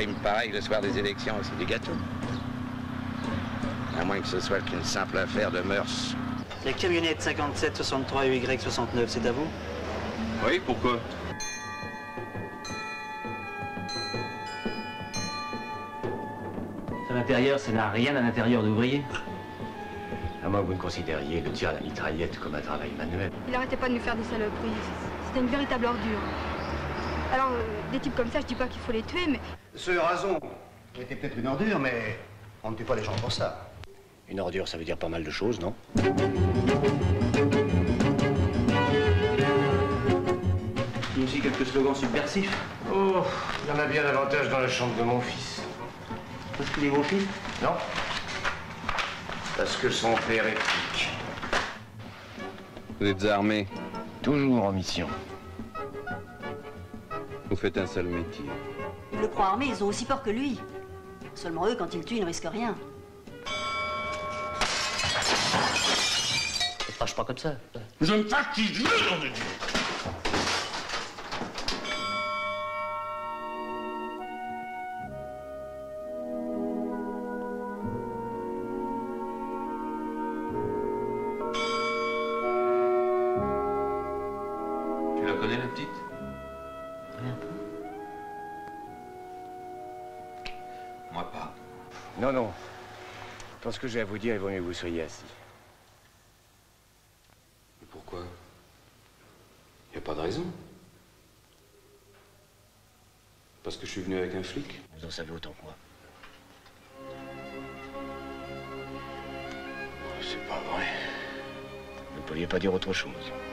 crime pareil le soir des élections, c'est du gâteau. À moins que ce soit qu'une simple affaire de mœurs. La camionnette 57 63 UY 69, c'est à vous? Oui, pourquoi? À l'intérieur, ça n'a rien à l'intérieur d'ouvrier. À moins que vous ne considériez le tir à la mitraillette comme un travail manuel. Il arrêtait pas de nous faire des saloperies. C'était une véritable ordure. Alors, des types comme ça, je dis pas qu'il faut les tuer, mais... Ce rason était peut-être une ordure, mais on ne tue pas les gens pour ça. Une ordure, ça veut dire pas mal de choses, non? Il y a aussi quelques slogans subversifs. Oh, il y en a bien davantage dans la chambre de mon fils. Parce qu'il est vos fils? Non. Parce que son père est flic. Vous êtes armé? Toujours en mission. Vous faites un sale métier. Il le croit armé, ils ont aussi peur que lui. Seulement eux, quand ils le tuent, ils ne risquent rien. Ne fâche pas comme ça. Je me fâche si je veux, j'en ai dit. Tu la connais, la petite? Rien. Moi pas. Non, non. Pour ce que j'ai à vous dire, il vaut mieux que vous soyez assis. Mais pourquoi? Y a pas de raison. Parce que je suis venu avec un flic. Vous en savez autant que moi. C'est pas vrai. Vous ne pouviez pas dire autre chose.